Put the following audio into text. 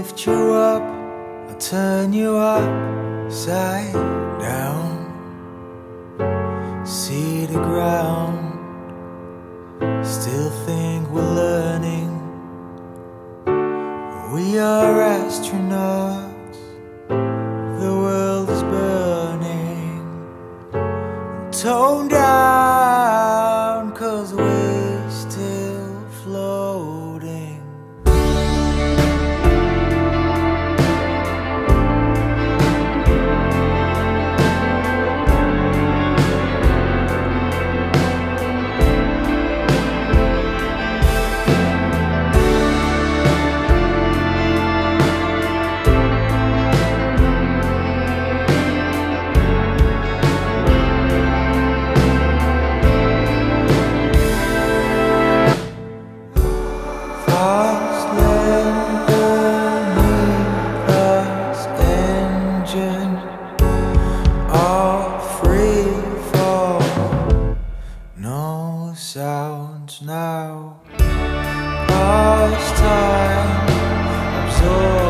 lift you up, I'll turn you upside down. See the ground, still think we're learning. We are astronauts, the world is burning. Tone down, 'cause we're still floating. Sounds now, past time, absorb.